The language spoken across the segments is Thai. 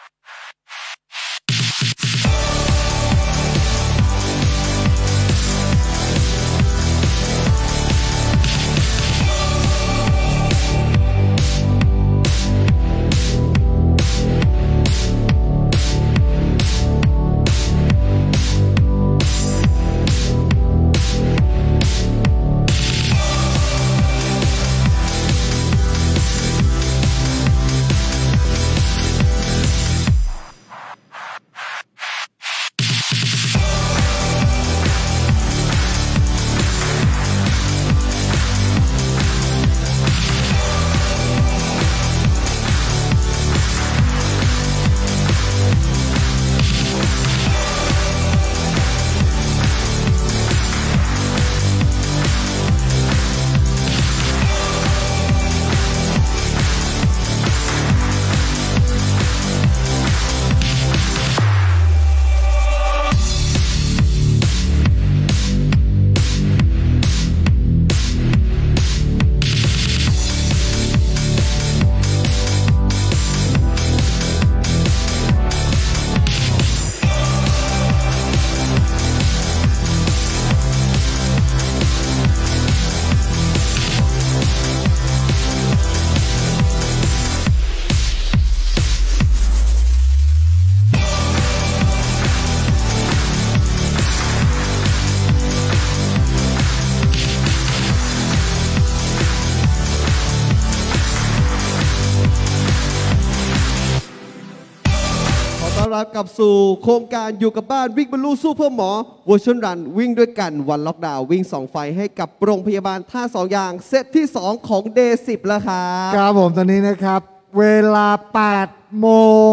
รับกลับสู่โครงการอยู่กับบ้านวิ่งบรรลุสู้เพื่อหมอเวอร์ชันรันวิ่งด้วยกันวันล็อกดาวน์วิ่ง2 ไฟให้กับโรงพยาบาลท่า2อย่างเซตที่2ของเดย์10แล้วครับครับผมตอนนี้นะครับเวลา8โมง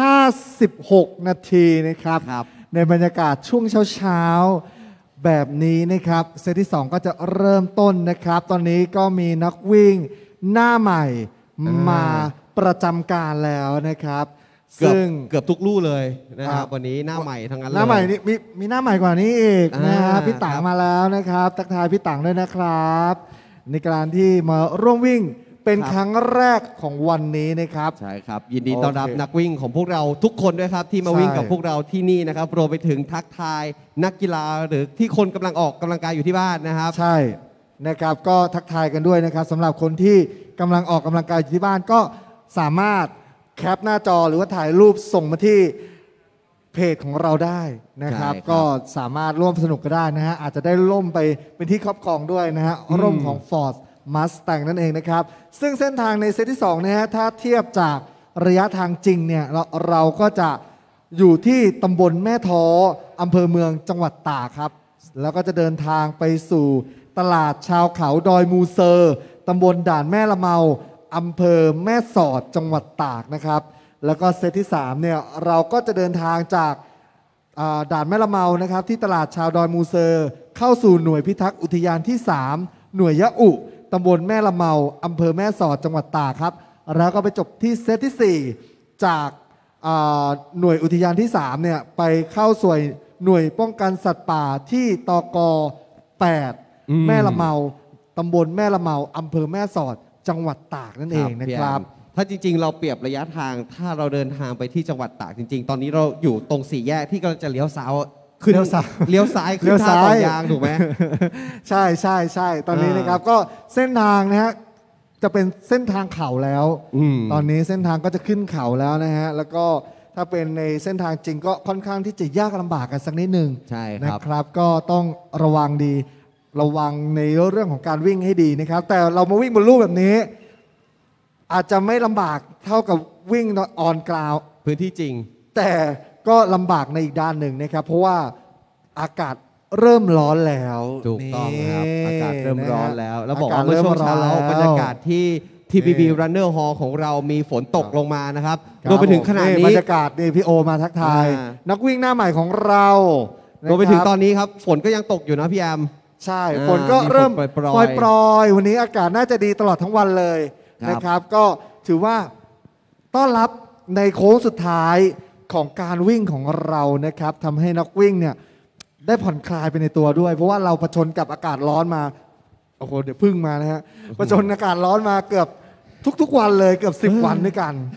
56นาทีนะครับในบรรยากาศช่วงเช้าๆแบบนี้นะครับเซตที่2ก็จะเริ่มต้นนะครับตอนนี้ก็มีนักวิ่งหน้าใหม่มาประจำการแล้วนะครับซึ่งเกือบทุกลู่เลยนะครับวันนี้หน้าใหม่ทั้งนั้นเลยหน้าใหม่นี่มีหน้าใหม่กว่านี้อีกนะครับพี่ตังมาแล้วนะครับทักทายพี่ตังด้วยนะครับในการที่มาร่วมวิ่งเป็นครั้งแรกของวันนี้นะครับใช่ครับยินดีต้อนรับนักวิ่งของพวกเราทุกคนด้วยครับที่มาวิ่งกับพวกเราที่นี่นะครับรวมไปถึงทักทายนักกีฬาหรือที่คนกำลังออกกำลังกายอยู่ที่บ้านนะครับใช่นะครับก็ทักทายกันด้วยนะครับสำหรับคนที่กำลังออกกำลังกายอยู่ที่บ้านก็สามารถแคปหน้าจอหรือว่าถ่ายรูปส่งมาที่เพจของเราได้นะครับก็สามารถร่วมสนุกก็ได้นะฮะอาจจะได้ร่มไปเป็นที่ครอบครองด้วยนะฮะร่มของ Ford Mustang นั่นเองนะครับซึ่งเส้นทางในเซตที่2นะฮะถ้าเทียบจากระยะทางจริงเนี่ยเราก็จะอยู่ที่ตำบลแม่ท้ออำเภอเมืองจังหวัดตากครับแล้วก็จะเดินทางไปสู่ตลาดชาวเขาดอยมูเซอร์ตำบลด่านแม่ละเมาอำเภอแม่สอดจังหวัดตากนะครับแล้วก็เซตที่3เนี่ยเราก็จะเดินทางจากด่านแม่ละเมานะครับที่ตลาดชาวดอยมูเซอร์เข้าสู่หน่วยพิทักษ์อุทยานที่3หน่วยยะอุตำบลแม่ละเมาอำเภอแม่สอดจังหวัดตากครับแล้วก็ไปจบที่เซตที่4จากหน่วยอุทยานที่3เนี่ยไปเข้าสู่หน่วยป้องกันสัตว์ป่าที่ตก8แม่ละเมาตำบลแม่ละเมาอำเภอแม่สอดจังหวัดตากนั่นเองนะครับถ้าจริงๆเราเปรียบระยะทางถ้าเราเดินทางไปที่จังหวัดตากจริงๆตอนนี้เราอยู่ตรง4 แยกที่กำลังจะเลี้ยวซ้ายขึ้นเลี้ยวซ้ายขึ้นท่าต่อยางถูกไหมใช่ใช่ใช่ตอนนี้นะครับก็เส้นทางนะฮะจะเป็นเส้นทางเขาแล้วตอนนี้เส้นทางก็จะขึ้นเขาแล้วนะฮะแล้วก็ถ้าเป็นในเส้นทางจริงก็ค่อนข้างที่จะยากลำบากกันสักนิดนึงใช่นะครับก็ต้องระวังดีระวังในเรื่องของการวิ่งให้ดีนะครับแต่เรามาวิ่งบนลู่แบบนี้อาจจะไม่ลำบากเท่ากับวิ่งออนกราวพื้นที่จริงแต่ก็ลำบากในอีกด้านหนึ่งนะครับเพราะว่าอากาศเริ่มร้อนแล้วถูกต้องครับอากาศเริ่มร้อนแล้วแล้วบอกว่าเมื่อช่วงเช้าบรรยากาศที่ TBB Runner Hall ของเรามีฝนตกลงมานะครับรวมไปถึงขณะนี้บรรยากาศนี่พี่โอมาทักทายนักวิ่งหน้าใหม่ของเรารวมไปถึงตอนนี้ครับฝนก็ยังตกอยู่นะพี่แอมใช่ฝนก็เริ่มปล่อยวันนี้อากาศน่าจะดีตลอดทั้งวันเลยนะครับก็ถือว่าต้อนรับในโค้งสุดท้ายของการวิ่งของเรานะครับทำให้นักวิ่งเนี่ยได้ผ่อนคลายไปในตัวด้วยเพราะว่าเราผจญกับอากาศร้อนมาโอ้โหเดี๋ยวพึ่งมานะฮะผจญอากาศร้อนมาเกือบทุกๆวันเลยเกือบ10 วันด้วยกัน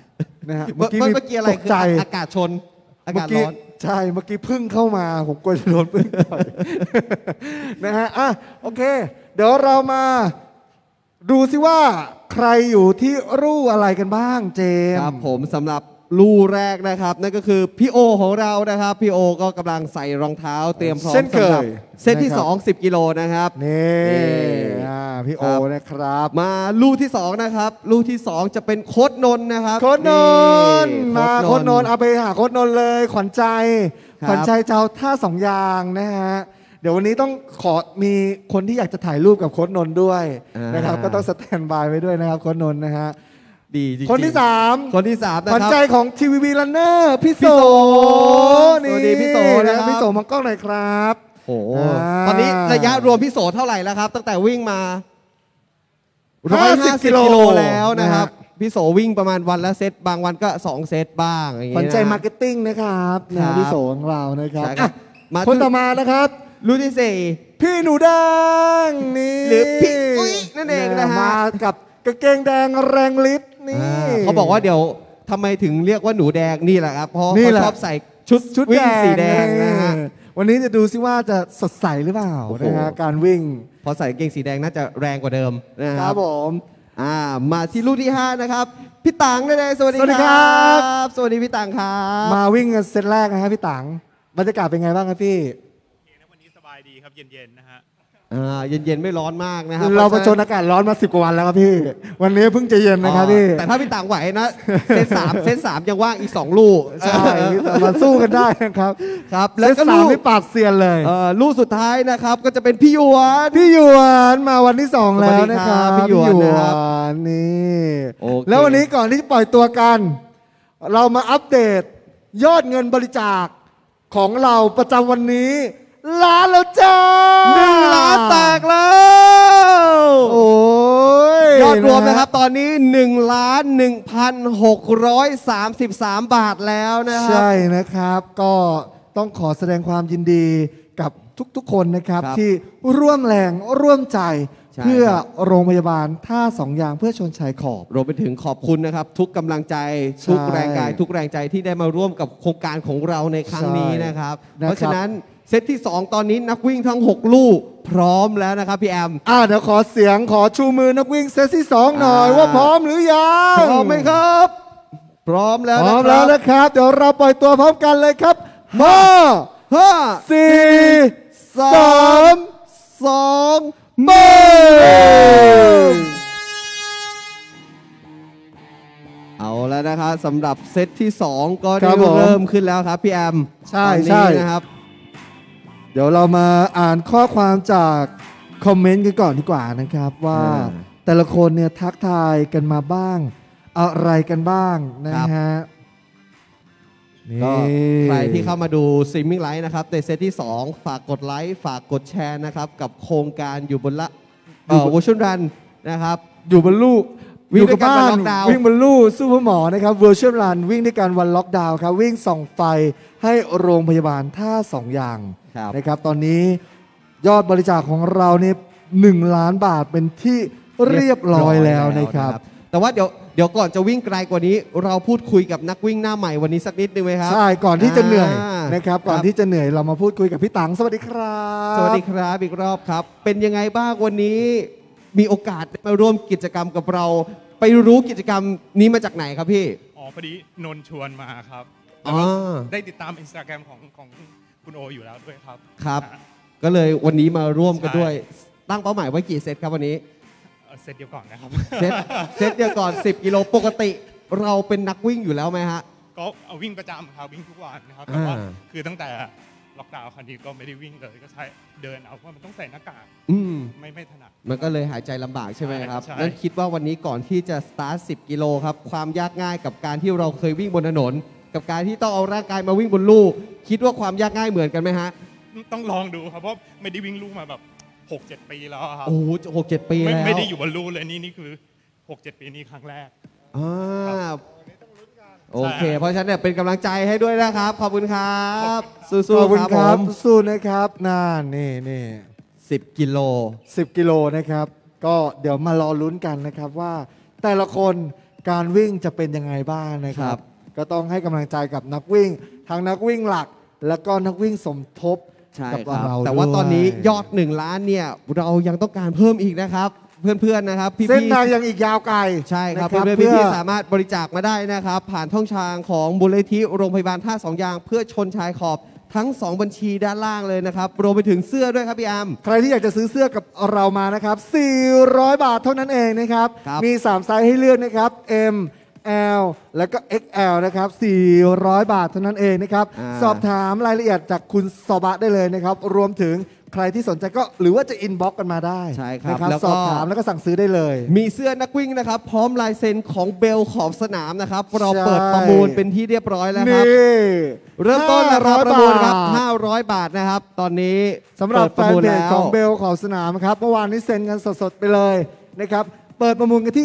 นะฮะเมื่อกี้อะไรตกคือใจอากาศชนอาเมื่กาศอกี้ร้อนใช่เมื่อกี้พึ่งเข้ามาผมกลัวจะโดนพึ่งต่อย นะฮะอ่ะโอเค เดี๋ยวเรามาดูซิว่าใครอยู่ที่รู่อะไรกันบ้างเจมส์ครับผมสำหรับลู่แรกนะครับ นั่นก็คือพี่โอของเรานะครับพี่โอก็กำลังใส่รองเท้าเตรียมพร้อมเช่นเคยสำหรับเซตที่นะครับ 2 10 กิโลนะครับนี่นี่พี่โอครับนะครับมาลู่ที่ 2 นะครับ ลู่ที่ 2 จะเป็นโค้ดนนท์นะครับโค้ดนนท์นี่มาโค้ดนนท์เอาไปหาโค้ดนนท์เลยขวัญใจครับขวัญใจเจ้าท่าสองอย่างนะฮะเดี๋ยววันนี้ต้องขอมีคนที่อยากจะถ่ายรูปกับโค้ดนนท์ด้วยนะครับก็ต้องสแตนบายไว้ด้วยนะครับโค้ดนนท์นะฮะดีจริงๆคนที่ 3 คนที่ 3 นะขวัญครับใจของทีวีบีรันเนอร์พี่โสสวัสดีพี่โสนะครับพี่โสมองกล้องหน่อยครับโอ้โหอ่าตอนนี้ระยะรวมพี่โสเท่าไหร่แล้วครับ ตั้งแต่วิ่งมา 50 150 กิโลแล้วนะครับนะฮะพี่โสวิ่งประมาณวันละเซตบางวันก็ 2 เซตบ้างอย่างขวัญงี้นะใจมาร์เก็ตติ้งนะครับครับพี่โสของเรานะครับใช่ครับอ่ะมาคนที่ต่อมานะครับลู่ที่พี่หนูแดงนี่หรือพี่อุ๊ยนั่นเองนะฮะมากับกางเกงแดงแรงฤทธิ์นี่เขาบอกว่าเดี๋ยวทำไมถึงเรียกว่าหนูแดงนี่แหละครับเพราะนี่เขาแหละชอบใส่ชุดวิ่งสีแดงนะฮะวันนี้จะดูซิว่าจะสดใสหรือเปล่าโอ้โหนะฮะการวิ่งพอใส่กางเกงสีแดงน่าจะแรงกว่าเดิมนะคครัรับบผมมาที่ลู่ที่ 5 นะครับ พี่ตังนั่นเองสวัสดีสวัสดีคครัรับ สวัสดีพี่ตังครับมาวิ่งกันเซตแรกนะฮะพี่ตังบรรยากาศเป็นไงบ้างครับพี่วันนี้สบายดีครับเย็นๆนะฮะเย็นๆไม่ร้อนมากนะครับเราประชนอากาศร้อนมา10 กว่าวันแล้วครับพี่ วันนี้เพิ่งจะเย็นนะครับพี่แต่ถ้าพี่ตังไหวนะ เซต 3ยังว่างอีก 2 ลู่ใช่มาสู้กันได้นะครับครับแล้แล้ว วก็ก็ลูลู่กนี่ปราบเซียนเลยลู่สุดท้ายนะครับก็จะเป็นพี่หยวนพี่หยวนมาวันที่ 2 แล้วนะครับสวัสดีครับพี่หยวนนะครับนนี่โอเคแล้ววันนี้ก่อนที่จะปล่อยตัวกัน เรามาอัปเดตยอดเงินบริจาคของเราประจำวันนี้ล้านแล้วจ้า 1 ล้านแตกแล้วโอ้ยยอดรวมนะครับตอนนี้1,1,633 บาทแล้วนะครัใช่นะครับก็ต้องขอแสดงความยินดีกับทุกๆคนนะครับครับที่ร่วมแรงร่วมใจใช่เพื่อครับโรงพยาบาลท่าสองอย่างเพื่อชนชายขอบรวมไปถึงขอบคุณนะครับ ทุกกำลังใจใช่ทุกแรงกายทุกแรงใจที่ได้มาร่วมกับโครงการของเราในครั้งนี้นะครับใช่นะครับเพราะฉะนั้นเซตที่ 2 ตอนนี้นักวิ่งทั้ง 6 ลูกพร้อมแล้วนะครับพี่แอมเดี๋ยวขอเสียงขอชูมือนักวิ่งเซตที่ 2 หน่อยอ่าว่าพร้อมหรือยังพร้อมไหมครับ พร้อมแล้วพร้อมนะคแล้วรับนะครับ เดี๋ยวเราปล่อยตัวพร้อมกันเลยครับ 5 5 4 3 2 เบิ้งเอาแล้วนะครับสำหรับเซตที่ 2 ก็คได้รับผมเริ่มขึ้นแล้วครับพี่แอมใช่ตอนนี้ใช่นะครับเดี๋ยวเรามาอ่านข้อความจากคอมเมนต์กันก่อนดีกว่านะครับว่าอ่าแต่ละคนเนี่ยทักทายกันมาบ้าง อะไรกันบ้างนะฮะนี่ก็ใครที่เข้ามาดูซิมมิ่งไลท์นะครับในเซตที่ 2 ฝากกดไลค์ฝากกดแชร์นะครับกับโครงการอยู่บนละวอชนรันนะครับอยู่บนลู่วิ่อง ยู่ด้กัวบยกันบ้าวันนล็อกดาวน์วิ่งบนลู่สู้เพื่อหมอนะครับ Virtual Run วิ่งด้วยกันวันล็อกดาวน์ครับวิ่งส่องไฟให้โรงพยาบาลท่าสองอย่างครับนะครับตอนนี้ยอดบริจาคของเราเนี่ย1 ล้านบาทเป็นที่เรียบร้อยแล้วนะครับแต่ว่าเดี๋ยวก่อนจะวิ่งไกลกว่านี้ เราพูดคุยกับนักวิ่งหน้าใหม่วันนี้สักนิดนึงไหมครับใช่ก่อนที่จะเหนื่อยนะครับครับก่อนที่จะเหนื่อยเรามาพูดคุยกับพี่ตังสวัสดีครับสวัสดีครับอีกรอบครับ เป็นยังไงบ้างวันนี้มีโอกาสได้มาร่วมกิจกรรมกับเรา ไปรู้กิจกรรมนี้มาจากไหนครับพี่อ๋อพอดีนนท์ชวนมาครับอ๋อได้ติดตามอินสตาแกรมของคุณโออยู่แล้วด้วยครับครับนะฮะก็เลยวันนี้มาร่วมกันใช่ด้วย ตั้งเป้าหมายไว้กี่เซตครับวันนี้เซตเดียวก่อนนะครับเซตเดียวก่อน 10 กิโลปกติ เราเป็นนักวิ่งอยู่แล้วไหมฮะก็เอาวิ่งประจำครับวิ่งทุกวันนะครับแต่ว่าอ่าคือตั้งแต่ล็อกดาวน์ครั้งนี้ก็ไม่ได้วิ่งเลยก็ใช้เดินเอาเพราะมันต้องใส่หน้ากากอืมไม่ถนัดมันก็เลยหายใจลำบากใช่ไหมครับใช่นั้นคิดว่าวันนี้ก่อนที่จะสตาร์ท 10 กิโลครับ ความยากง่ายกับการที่เราเคยวิ่งบนถนน กับการที่ต้องเอาร่างกายมาวิ่งบนลู่คิดว่าความยากง่ายเหมือนกันไหมฮะต้องลองดูครับเพราะไม่ได้วิ่งลู่มาแบบ 6-7 ปีแล้วครับโอ้โหหกเจ็ดปีแล้วไม่ได้อยู่บนลู่เลยนี่คือ 6-7 ปีนี้ครั้งแรกอ่าโอเค เพราะฉะนั้นเนี่ยเป็นกำลังใจให้ด้วยนะครับ ขอบคุณครับ สู้ขอบคุณๆครับคผรับมสู้นะครับนี่ 10 กิโล 10 กิโลนะครับ ก็เดี๋ยวมารอลุ้นกันนะครับว่า แต่ละคนการวิ่งจะเป็นยังไงบ้างนะคครัรับ บก็ต้องให้กำลังใจกับนักวิ่งทั้งนักวิ่งหลัก แล้วก็นักวิ่งสมทบใช่กับครับเราแต่ว่าด้วยตอนนี้ยอด 1 ล้านเนี่ยเรายังต้องการเพิ่มอีกนะครับ เพื่อนๆนะครับพี่ๆเส้นทางยังอีกยาวไกลใช่ครับนะเพื่อนเพื่อๆพี่ๆสามารถบริจาคมาได้นะครับ ผ่านช่องทางของมูลนิธิโรงพยาบาลท่าสองยาง เพื่อชนชายขอบทั้ง 2 บัญชีด้านล่างเลยนะครับรวมไปถึงเสื้อด้วยครับพี่อาร์มใครที่อยากจะซื้อเสื้อกับเรามานะครับ 400 บาทเท่านั้นเองนะครับครับมี 3 ไซส์ให้เลือกนะครับ M L แล้วก็ XL นะครับ 400 บาทเท่านั้นเองนะครับ สอบถามรายละเอียดจากคุณสบะได้เลยนะครับ รวมถึงใครที่สนใจก็หรือว่าจะอินบ็อกกันมาได้ใช่ครับนะแล้วก็สอบถามแล้วก็สั่งซื้อได้เลยมีเสื้อนักวิ่งนะครับ พร้อมลายเซ็นของเบลขอบสนามนะครับ เราใช่เปิดประมูลเป็นที่เรียบร้อยแล้วครับนี่เริ่มต้นราคาประมูลครับ 500 500 บาทนะครับ ตอนนี้สำหรับเปิดแฟประนมูลเพจแล้วของเบลของสนามครับเมื่อวานนี้เซ็นกันสดๆไปเลยนะครับเปิดประมูลกันที่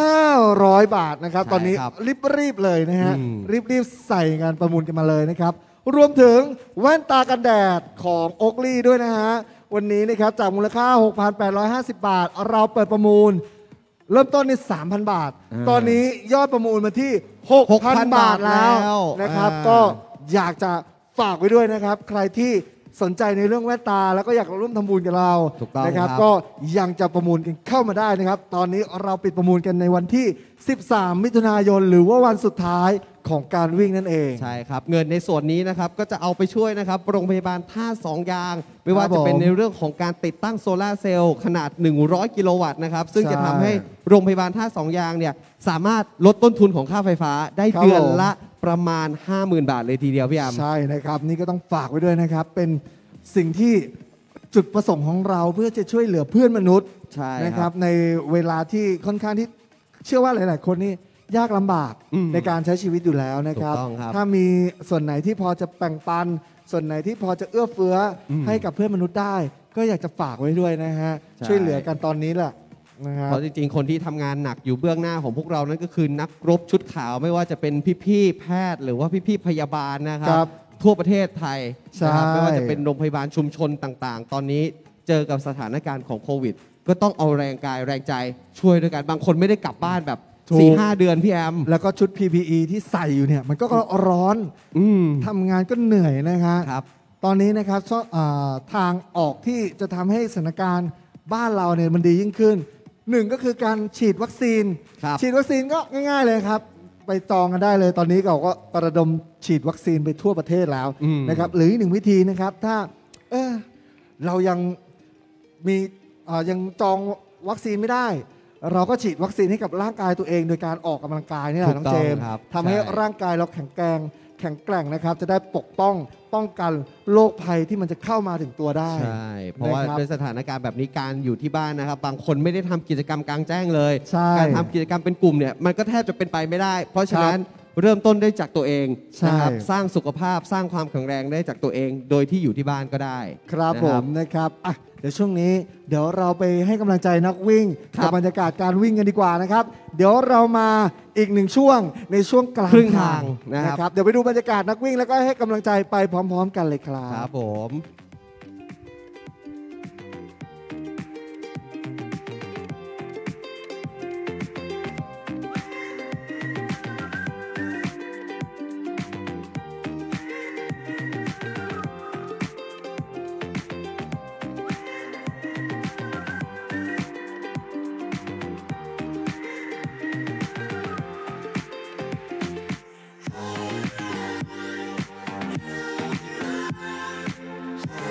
500 บาทนะครับใช่ตอนนี้ครับรีบๆเลยนะฮะอืมรีบๆใส่งานประมูลกันมาเลยนะครับ รวมถึงแว่นตากันแดดของโอ๊กลี่ด้วยนะฮะ วันนี้นะครับจากมูลค่า 6,850 บาท เราเปิดประมูล เริ่มต้นใน 3,000 บาท ตอนนี้ยอดประมูลมาที่ 6,000 บาทแล้วนะครับ ก็อยากจะฝากไว้ด้วยนะครับ ใครที่สนใจในเรื่องแว่นตาแล้วก็อยากร่วมทำบุญกับเราถูกต้องนะครับครับก็ยังจะประมูลกันเข้ามาได้นะครับ ตอนนี้เราปิดประมูลกันในวันที่ 13 มิถุนายน หรือว่าวันสุดท้ายของการวิ่งนั่นเองใช่ครับ เงินในส่วนนี้นะครับก็จะเอาไปช่วยนะครับโรงพยาบาลท่าสองยาง ไม่ว่าครับจะเป็นผมในเรื่องของการติดตั้งโซลาร์เซลล์ขนาด 100 กิโลวัตต์นะครับซึ่งใช่จะทำให้โรงพยาบาลท่าสองยางเนี่ยสามารถลดต้นทุนของค่าไฟฟ้าได้ครับเดือนผมละประมาณ 50,000 บาทเลยทีเดียวพี่อามใช่นะครับ นี่ก็ต้องฝากไว้ด้วยนะครับ เป็นสิ่งที่จุดประสงค์ของเราเพื่อจะช่วยเหลือเพื่อนมนุษย์ใช่นะคครัรับบ ในเวลาที่ค่อนข้างที่เชื่อว่าหลาย ๆ คนนี่ยากลำบากอืมในการใช้ชีวิตอยู่แล้วนะครับถูกต้องครับถ้ามีส่วนไหนที่พอจะแบ่งปัน ส่วนไหนที่พอจะเอื้อเฟื้ออมให้กับเพื่อนมนุษย์ได้ ก็อยากจะฝากไว้ด้วยนะฮะใช่ช่วยเหลือกันตอนนี้แหละนะครับเพราะจริงๆ คนที่ทำงานหนักอยู่เบื้องหน้าของพวกเรานั่นก็คือนักรบชุดขาวไม่ว่าจะเป็นพี่ๆแพทย์ หรือว่าพี่ๆพยาบาลนะครัครับทั่วประเทศไทยนะครับใช่ไม่ว่าจะเป็นโรงพยาบาลชุมชนต่างๆ ตอนนี้เจอกับสถานการณ์ของโควิด ก็ต้องเอาแรงกายแรงใจช่วยด้วยกันบางคนไม่ได้กลับบ้านแบบ 4-5 เดือนพี่แอมแล้วก็ชุด PPE ที่ใส่อยู่เนี่ยมันก็ร้อนอืมทำงานก็เหนื่อยนะฮะครับตอนนี้นะครับทางออกที่จะทำให้สถานการณ์บ้านเราเนี่ยมันดียิ่งขึ้นหนึ่งก็คือการฉีดวัคซีนครับฉีดวัคซีนก็ง่ายๆเลยครับ ไปจองกันได้เลย ตอนนี้เราก็ประดมฉีดวัคซีนไปทั่วประเทศแล้วอืมนะครับหรืออีกหนึ่งวิธีนะครับ ถ้าเรายังมียังจองวัคซีนไม่ได้ เราก็ฉีดวัคซีนให้กับร่างกายตัวเอง โดยการออกกำลังกายนี่แหละน้องเจมส์ถูกต้องครับทำให้ใช่ร่างกายเราแข็งแกร่งนะครับ จะได้ปกป้องป้องกันโรคภัยที่มันจะเข้ามาถึงตัวได้ใช่ เพราะว่านะครับด้วยสถานการณ์แบบนี้การอยู่ที่บ้านนะครับ บางคนไม่ได้ทำกิจกรรมกลางแจ้งเลยใช่การทำกิจกรรมเป็นกลุ่มเนี่ยมันก็แทบจะเป็นไปไม่ได้ เพราะฉะนั้นเริ่มต้นได้จากตัวเองใช่นะครับสร้างสุขภาพสร้างความแข็งแรงได้จากตัวเอง โดยที่อยู่ที่บ้านก็ได้ครับนะผมนะครับอ่ะเดี๋ยวช่วงนี้เดี๋ยวเราไปให้กำลังใจนักวิ่งครับกับบรรยากาศการวิ่งกันดีกว่านะครับ เดี๋ยวเรามาอีกหนึ่งช่วงในช่วงกลางครึ่งทางนะครับนะครับ เดี๋ยวไปดูบรรยากาศนักวิ่งแล้วก็ให้กำลังใจไปพร้อม ๆ กันเลยครัครับ บผม 「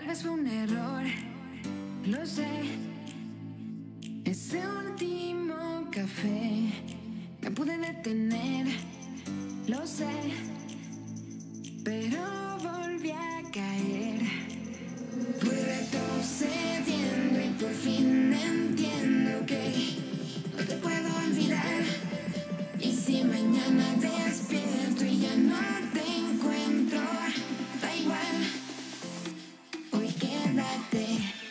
Tal vez fue un error, lo sé. Ese último café me pude detener, lo sé. Pero volví a caer. Fui retrocediendo y por fin entiendo que no te puedo olvidar. Y si mañana despierto y ya no te encuentro, da igual, hoy quédate.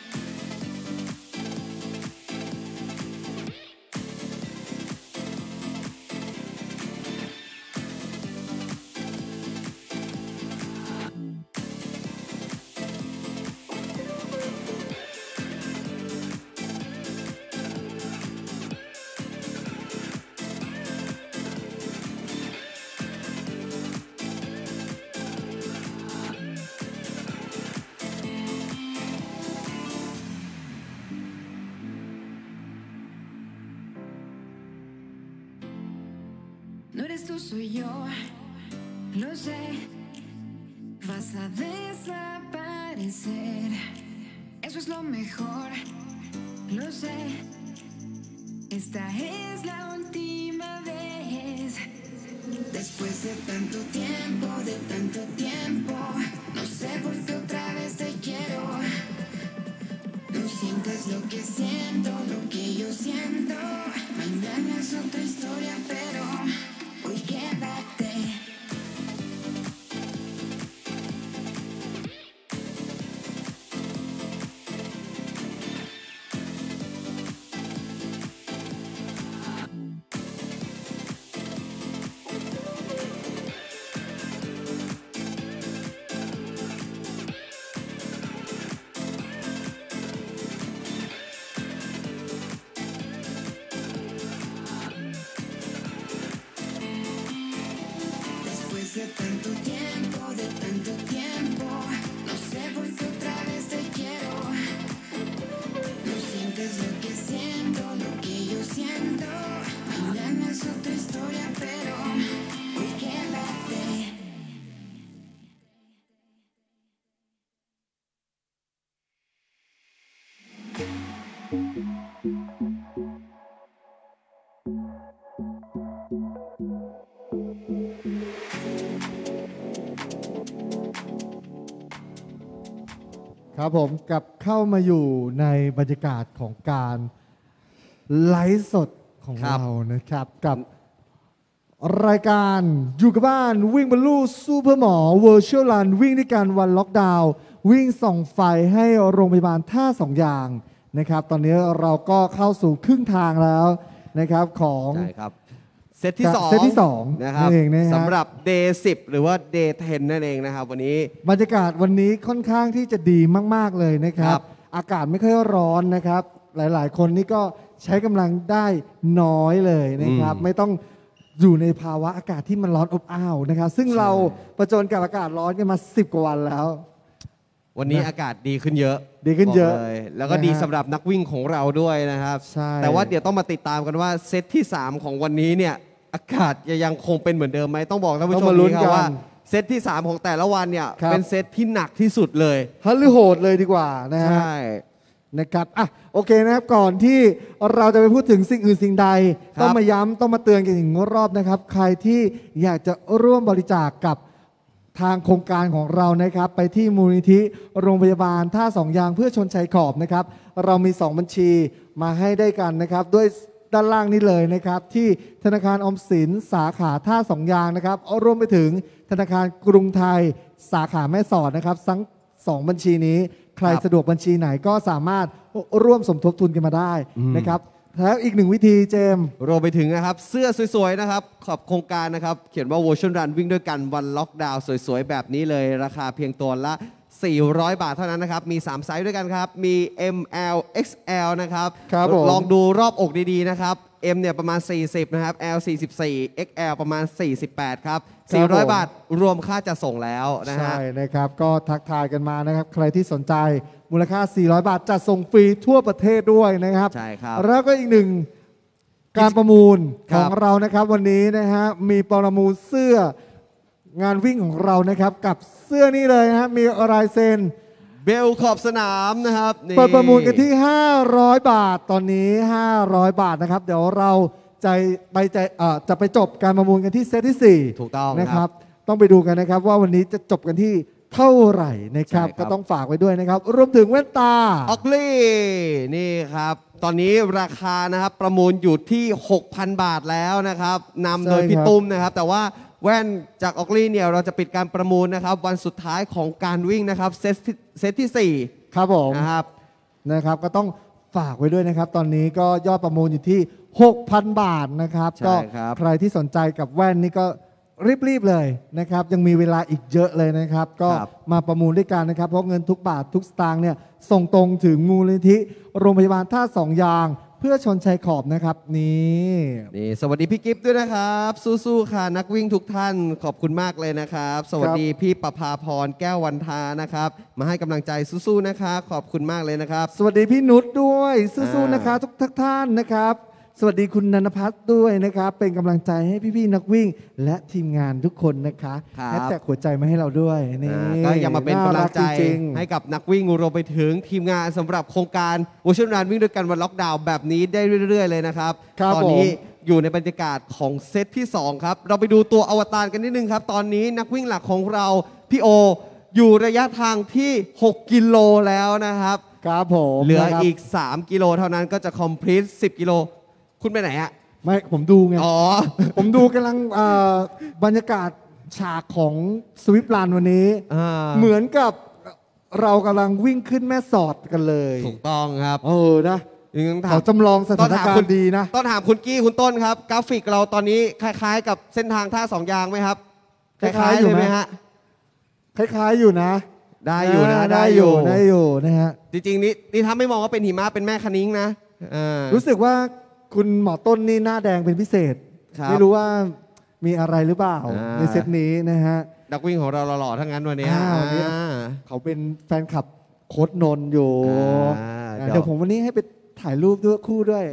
No eres tú, soy yo, lo sé. Vas a desaparecer, eso es lo mejor, lo sé. Esta es la última vez. Después de tanto tiempo, no sé por qué otra vez te quiero. No sientes lo que siento, lo que yo siento. Mañana es otra historia, pero hoy quédate. De tanto tiempo, no sé por qué otra vez te quiero. No sientes lo que siento, lo que yo siento. Mañana es otra historia, pero hoy quédate. ครับผมกลับเข้ามาอยู่ในบรรยากาศของการไลฟ์สดของครับเรานะครับกับรายการอยู่กับบ้านวิ่งบรรลุซูเปอร์หมอ Virtual Run วิ่งด้วยกันวันล็อกดาวน์วิ่งส่องไฟให้โรงพยาบาลท่าสองอย่างนะครับตอนนี้เราก็เข้าสู่ครึ่งทางแล้วนะครับของใช่ครับเซตที่สองเซตที่สองนะครับนั่นเองนะฮะสำหรับ Day 10 หรือว่า Day 10 นั่นเองนะครับวันนี้บรรยากาศวันนี้ค่อนข้างที่จะดีมากๆเลยนะครับครับอากาศไม่ค่อยร้อนนะครับ หลายๆ คนนี่ก็ใช้กำลังได้น้อยเลยนะครับ ไม่ต้องอยู่ในภาวะอากาศที่มันร้อนอบอ้าวนะครับ ซึ่งเราประจนกับอากาศร้อนกันมา10 กว่าวันแล้ววันนี้อากาศดีขึ้นเยอะดีขึ้นเยอะบกลแล้วก็ดีนะฮะสำหรับนักวิ่งของเราด้วยนะครับใช่แต่ว่าเดี๋ยวต้องมาติดตามกันว่าเซตที่ 3 ของวันนี้เนี่ยอากาศจะยังคงเป็นเหมือนเดิมไหมต้องบอกท่านผู้ชต้องมมาลุ้นนี้คกัรับนว่าเซตที่ 3 ของแต่ละวันเนี่ยครับเป็นเซตที่หนักที่สุดเลยฮัลลือโหดเลยดีกว่านะฮะใช่นะครับอ่ะโอเคนะครับก่อนที่เราจะไปพูดถึงสิ่งอื่นสิ่งใดครับต้องมาย้ำต้องมาเตือนกันอีกรอบนะครับ ใครที่อยากจะร่วมบริจาคกับทางโครงการของเรานะครับ ไปที่มูลนิธิโรงพยาบาลท่าสองยางเพื่อชนชายขอบนะครับ เรามี 2 บัญชีมาให้ได้กันนะครับ ด้วยด้านล่างนี้เลยนะครับ ที่ธนาคารออมสินสาขาท่าสองยางนะครับรวมไปถึงธนาคารกรุงไทยสาขาแม่สอดนะครับทั้ง 2 บัญชีนี้ ใครครับสะดวกบัญชีไหนก็สามารถร่วมสมทบทุนกันมาได้นะครับแล้วอีกหนึ่งวิธีเจมส์รวมไปถึงนะครับเสื้อสวยๆนะครับขอบโครงการนะครับเขียนว่า Virtual Run วิ่งด้วยกันวันล็อกดาวน์สวยๆ แบบนี้เลยราคาเพียงตัวละ 400 บาทเท่านั้นนะครับมี 3 ไซส์ด้วยกันครับมี ML XL นะครับครับผมลองดูรอบอกดีๆนะครับ M เนี่ยประมาณ 40 นะครับ L 44 XL ประมาณ 48 ครับ 400 บาทรวมค่าจะส่งแล้วนะฮะใช่นะครับก็ทักทายกันมานะครับ ใครที่สนใจมูลค่า 400 บาทจัดส่งฟรีทั่วประเทศด้วยนะครับใช่ครับแล้วก็อีกหนึ่งการประมูลคขรับองเรานะครับวันนี้นะฮะมีประมูลเสื้องานวิ่งของเรานะครับกับเสื้อนี้เลยนะฮะมีลายเซ็นเบลขอบสนามนะครับนี่เปิดประมูลกันที่ 500 บาทตอนนี้ 500 บาทนะครับ เดี๋ยวเราจะไปจบการประมูลกันที่เซตที่ 4 ถูกต้องนะคครัรับ บต้องไปดูกันนะครับว่าวันนี้จะจบกันที่เท่าไหร่นะครับใช่ครับก็ต้องฝากไว้ด้วยนะครับ รวมถึงแว่นตาออกลี่นี่ครับตอนนี้ราคานะครับประมูลอยู่ที่ 6,000 บาทแล้วนะครับนำโดยใช่พี่ครับตุ้มนะครับแต่ว่าแว่นจากออกลี่เนี่ยเราจะปิดการประมูลนะครับวันสุดท้ายของการวิ่งนะครับเซตที่ครับผม 4 นะครับนะครับก็ต้องฝากไว้ด้วยนะครับ ตอนนี้ก็ยอดประมูลอยู่ที่ 6,000 บาทนะครับใช่ก็ครับใครที่สนใจกับแว่นนี่ก็รีบๆเลยนะครับยังมีเวลาอีกเยอะเลยนะครับ ก็ครับมาประมูลด้วยกันนะครับ เพราะเงินทุกบาททุกสตางค์เนี่ยส่งตรงถึงมูลนิธิโรงพยาบาลท่าสองยาง เพื่อชนชัยขอบนะครับนี่นี่สวัสดีพี่กิฟต์ด้วยนะครับสู้ๆค่ะนักวิ่งทุกท่านขอบคุณมากเลยนะครับ สวัสดีพี่ประภาพรแก้ววันทานะครับมาให้กำลังใจสู้ๆนะคะขอบคุณมากเลยนะครับสวัสดีพี่นุชด้วยสู้ๆอ่านนะคะทุกท่านนะครับ สวัสดีคุณนันพัฒน์ด้วยนะครับ เป็นกำลังใจให้พี่ๆนักวิ่ง และทีมงานทุกคนนะคะครับแฮชแท็กหัวใจมาให้เราด้วยนี่ก็ยังมาเป็นกำลังใจารัจริงๆให้กับนักวิ่งรวมไปถึงทีมงานสำหรับโครงการวอชรันวิ่งด้วยกันวันล็อกดาวน์แบบนี้ได้เรื่อยๆเลยนะครับครับตอนนี้ผมอยู่ในบรรยากาศของเซตที่ 2 ครับ เราไปดูตัวอวตารกันนิดนึงครับ ตอนนี้นักวิ่งหลักของเราพี่โอ อยู่ระยะทางที่ 6 กิโลแล้วนะครับครับผมเหลือนะครับอีก 3 กิโลเท่านั้นก็จะคอมพลีท10 กิโล คุณไปไหนอะไม่ผมดูไงอ๋อผมดูกำลังบรรยากาศฉากของสวิปลันวันนี้อ่าเหมือนกับเรากำลังวิ่งขึ้นแม่สอดกันเลยถูกต้องครับนะยังถาเขามจำลองสถานการคุณณ์ดีนะต้องถามคุณกี้คุณต้นครับ กราฟิกเราตอนนี้คล้ายๆ กับเส้นทางท่าสองยางไหมครับคล้ายๆเลยไหมอยู่ไหมฮะคล้ายๆอยู่นะได้อยู่นะได้อยู่นะฮะจริงๆนี่ถ้าไม่มองว่าเป็นหิมะเป็นแม่คณิ้งนะอ่ารู้สึกว่าคุณหมอต้นนี่หน้าแดงเป็นพิเศษครับไม่รู้ว่ามีอะไรหรือเปล่าอ่าในเซตนี้นะฮะนักวิ่งของเราหล่อๆทั้งนั้นวันนี้วันนี้อ่าเขาเป็นแฟนคลับโค้ดนนท์อยู่อ่าเดี๋ยวผมวันนี้ให้ไปถ่ายรูปด้วยคู่ด้วย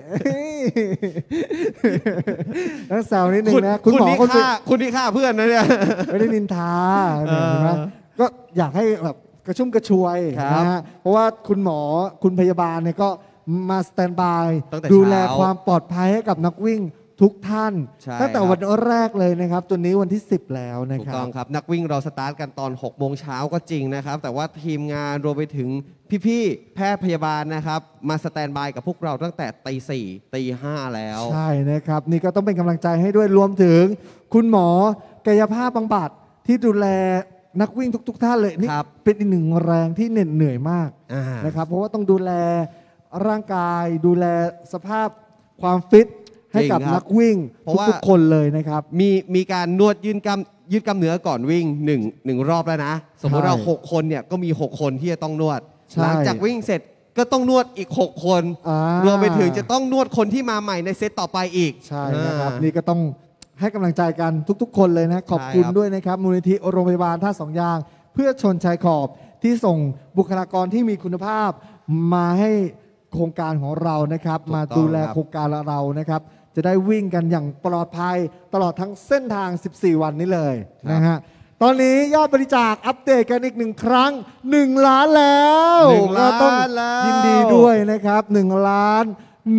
แล้วแซวนิดนึงนะ คุณหมอนี่คนสวยคุณนี่ฆ่าเพื่อนนะเนี่ยไม่ได้นินทาเนี่ยเห็นไหมก็อยากให้แบบกระชุ่มกระชวยครับนะฮะเพราะว่าคุณหมอคุณพยาบาลเนี่ยก็มาสแตนบายตั้งแต่ดูแลเช้าความปลอดภัยให้กับนักวิ่งทุกท่านใช่ตั้งแต่ครับวันแรกเลยนะครับจนนี้วันที่ 10 แล้วนะถูกครัต้บองครับ นักวิ่งเราสตาร์ทกันตอน6 โมงเช้าก็จริงนะครับ แต่ว่าทีมงานรวมไปถึงพี่ๆแพทย์พยาบาลนะครับ มาสแตนบายกับพวกเราตั้งแต่ตี 4 ตี 5 แล้วใช่นะครับ นี่ก็ต้องเป็นกำลังใจให้ด้วยรวมถึง คุณหมอกายภาพบำบัดที่ดูแลนักวิ่งทุก ๆ ท่านเลยนี่ครับเป็นอีกหนึ่งแรงที่เหน็ดเหนื่อยมากอ่านะครับ เพราะว่าต้องดูแลร่างกาย ดูแลสภาพความฟิตให้กับจริงครับนักวิ่งเพราะว่าทุกๆคนเลยนะครับมีการนวดยืดกล้ามเนื้อก่อนวิ่งหนึ่งรอบแล้วนะ สมมติเราใช่ 6 คนเนี่ยก็มี 6 คนที่จะต้องนวดใช่หลังจากวิ่งเสร็จก็ต้องนวดอีก 6 คนอ่ารวมไปถึงจะต้องนวดคนที่มาใหม่ในเซตต่อไปอีกใช่นะครับอ่านี่ก็ต้องให้กำลังใจกันทุกๆ คนเลยนะ ขอบคุณใช่ครับด้วยนะครับ มูลนิธิโรงพยาบาลท่าสองยาง เพื่อชนชายขอบที่ส่งบุคลากรที่มีคุณภาพ มาให้โครงการของเรานะครับ มาดูแลโครงการเรานะครับ จะได้วิ่งกันอย่างปลอดภัยตลอดทั้งเส้นทาง 14 วันนี้เลยนะฮะตอนนี้ยอดบริจาคอัปเดตกันอีกหนึ่งครั้ง 1 ล้านแล้ว 1 ล้านก็ต้องแล้วยินดีด้วยนะครับ1ล้าน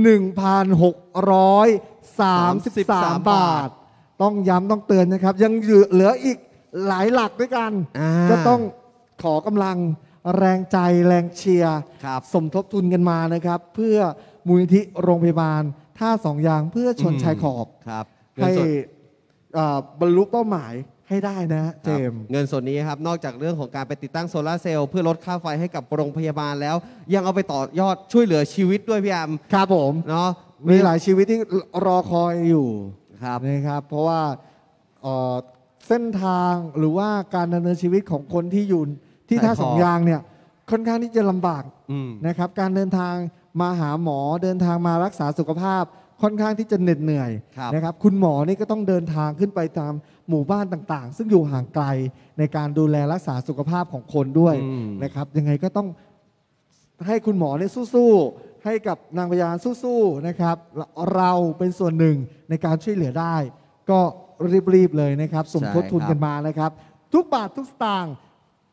1,633 บาท ต้องย้ำต้องเตือนนะครับ ยังเหลืออีกหลายหลักด้วยกันอ่าก็ต้องขอกำลังแรงใจแรงเชียร์ครับสมทบทุนกันมานะครับ เพื่อมูลนิธิโรงพยาบาลท่าสองยางเพื่อชนชายขอบครับเงินให้สดบรรลุเป้าหมายให้ได้นะเจมส์เงินส่วนนี้ครับนอกจากเรื่องของการไปติดตั้งโซลาร์เซลล์เพื่อลดค่าไฟให้กับโรงพยาบาลแล้ว ยังเอาไปต่อยอดช่วยเหลือชีวิตด้วยพี่แอมครับผมเนาะมีหลายชีวิตที่รอคอยอยู่ครับนะครับ เพราะว่าเอ่อเส้นทางหรือว่าการดำเนินชีวิตของคนที่อยู่ที่ท่าสองยางเนี่ยค่อนข้างที่จะลำบากอืมนะครับ การเดินทางมาหาหมอเดินทางมารักษาสุขภาพ ค่อนข้างที่จะเหน็ดเหนื่อยครับนะครับ คุณหมอนี่ก็ต้องเดินทางขึ้นไปตามหมู่บ้านต่างๆ ซึ่งอยู่ห่างไกลในการดูแลรักษาสุขภาพของคนด้วยอืมนะครับ ยังไงก็ต้องให้คุณหมอเนี่ยสู้ๆให้กับนางพยาบาลสู้ๆนะครับเราเป็นส่วนหนึ่งในการช่วยเหลือได้ ก็รีบๆเลยนะครับ สมทบทุนกันมานะครับ ทุกบาททุกสตางค์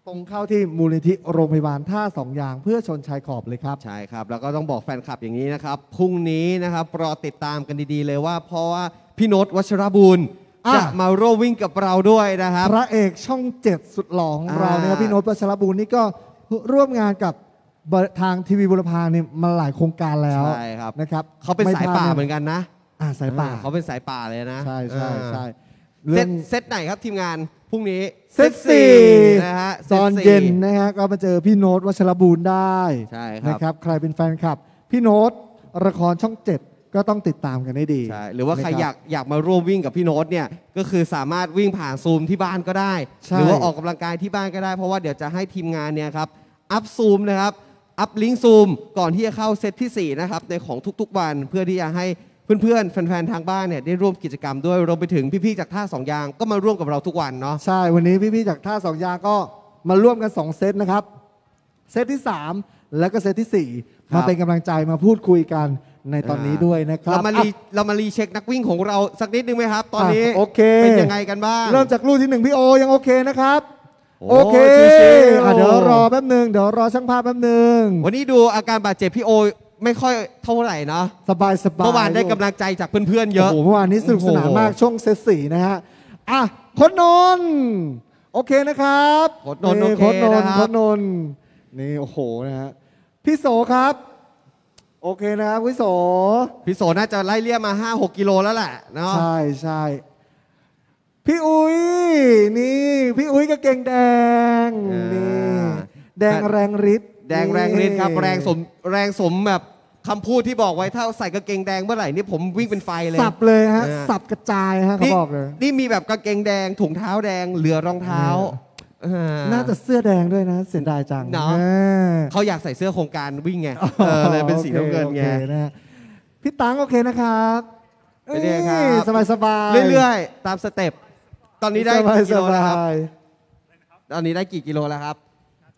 ตรงเข้าที่มูลนิธิโรงพยาบาลท่าสองยางเพื่อชนชายขอบเลยครับใช่ครับ แล้วก็ต้องบอกแฟนคลับอย่างนี้นะครับพรุ่งนี้นะครับรอติดตามกันดีๆเลยว่าเพราะว่าพี่โน้ตวัชรบุญอ่ะจะมาร่วมวิ่งกับเราด้วยนะครับพระเอกช่อง 7 สุดหล่อของเรานะครับอ่าพี่โน้ตวัชรบูรณ์นี่ก็ร่วมงานกับทางทีวีบุรพานี่มาหลายโครงการแล้วใช่ครับนะครับเขาเป็นสายป่าไพลดเหมือนกันนะสายป่าเขาเป็นสายป่าเลยนะใช่ใช่ใช่เซตเซตไหนครับทีมงานพรุ่งนี้เซตสี่นะฮะตอนซตสี่เย็นนะฮะก็มาเจอพี่โน้ตวัชรบูรณ์ได้ใช่ครับนะครับใครเป็นแฟนคลับ พี่โน้ตละครช่อง 7 ก็ต้องติดตามกันให้ดีใช่หรือว่าใครนะบอยากมาร่วมวิ่งกับพี่โน้ตเนี่ยก็คือสามารถวิ่งผ่านซูมที่บ้านก็ได้ใช่หรือว่าออกกำลังกายที่บ้านก็ได้ เพราะว่าเดี๋ยวจะให้ทีมงานเนี่ยครับอัพซูมนะครับอัพลิงก์ซูมก่อนที่จะเข้าเซตที่ 4 นะครับในของทุกๆวันเพื่อที่จะให้เพื่อนๆแฟนๆทางบ้านเนี่ยได้ร่วมกิจกรรมด้วยรวมไปถึงพี่ๆจากท่าสองยางก็มาร่วมกับเราทุกวันเนาะใช่วันนี้พี่ๆจากท่าสองยางก็มาร่วมกัน 2 เซตนะครับ เซตที่ 3 แล้วก็เซตที่ 4 มาเป็นกำลังใจมาพูดคุยกันในตอนนี้ด้วยนะครับเรามารีเช็คนักวิ่งของเราสักนิดนึงไหมครับ ตอนนี้โอเคเป็นยังไงกันบ้างเริ่มจากลูกที่ 1 พี่โอยังโอเคนะครับโอ้โอเคชิวๆเดี๋ยวรอแป๊บหนึ่งเดี๋ยวรอช่างภาพแป๊บหนึ่งวันนี้ดูอาการบาดเจ็บพี่โอไม่ค่อยเท่าไหร่เนาะสบายสบายเมื่อวานได้กำลังใจจากเพื่อนๆเยอะโอ้โหเมื่อวานนี้สนุกสนานมากช่วงเซต4นะฮะอ่ะโค้ชนนท์โอเคนะครับโค้ชนนท์โอเคโค้ชนนนะท์ครับโค้ชนนท์นี่โอ้โหนะฮะพี่โสครับ โอเคนะครับพี่โสพี่โสน่าจะไล่เลี่ยมา 5-6 กิโลแล้วแหละเนาะใช่ใช่พี่อุ้ยนี่พี่อุ้ยก็เก่งแดงนี่แดงแรงฤทธิ์แดงแรงฤทธิ์ครับนี่แรงสมแบบคำพูดที่บอกไว้ถ้าใส่กางเกงแดงเมื่อไหร่นี่ผมวิ่งเป็นไฟเลยสับเลยฮะเออสับกระจายฮะเขานี่บอกเลยนี่มีแบบกางเกงแดงถุงเท้าแดงเหลือรองเท้าเออน่าจะเสื้อแดงด้วยนะเสียดายจังเนาะออเขาอยากใส่เสื้อโครงการวิ่งไงเลยเป็นสีน้ำเงินไงโอคนะฮะพี่ตังโอเคนะครับเป็นไงครับสบายสบายเรื่อยๆ ตามสเต็ปตอนนี้ได้สบายกี่กิโลแล้วครับสายตอนนี้ได้กี่กิโลแล้วครับ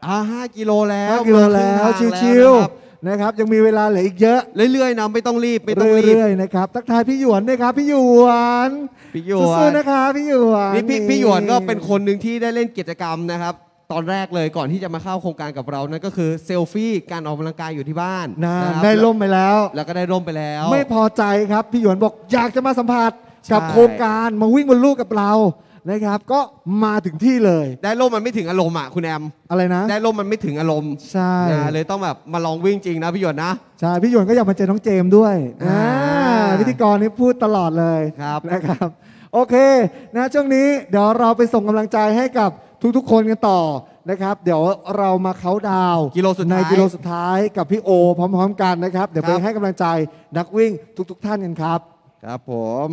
5 กิโลแล้ว 5 กิโลแล้วมาครึ่งทางชิวแล้วๆนะครับยังมีเวลาเหลืออีกเยอะนะครับเรื่อยๆนะไม่ต้องรีบไม่ต้องรีบเรื่อยๆนะครับทักทายพี่หยวนด้วยครับพี่หยวนพี่หยวนสู้ๆนะครับพี่หยวนนี่พี่หยวนก็เป็นคนหนึ่งที่ได้เล่นกิจกรรมนะครับ ตอนแรกเลยก่อนที่จะมาเข้าโครงการกับเรานั่นก็คือเซลฟี่การออกกำลังกายอยู่ที่บ้านนะนะครับได้ล่มไปแล้วแล้วก็ได้ร่มไปแล้วไม่พอใจครับพี่หยวนบอกอยากจะมาสัมผัสกับใช่โครงการมาวิ่งบนลูกกับเรานะครับ ก็มาถึงที่เลยได้ร่มมันไม่ถึงอารมณ์อ่ะคุณแอมอะไรนะได้ร่มมันไม่ถึงอารมณ์ใช่นะเลยต้องแบบมาลองวิ่งจริงนะพี่หยวนนะใช่พี่หยวนก็อยากมาเจอน้องเจมส์ด้วยอ่าพิธีกรนี่พูดตลอดเลยครับนะครับ โอเคนะช่วงนี้เดี๋ยวเราไปส่งกำลังใจให้กับทุกๆ คนกันต่อนะครับ เดี๋ยวเรามาเค้าน์ดาวน์กิโลสุดท้ายในกิโลสุดท้ายกับพี่โอพร้อมๆกันนะครับ เดี๋ยวไปครับให้กำลังใจนักวิ่งทุกๆ ท่านกันครับครับผม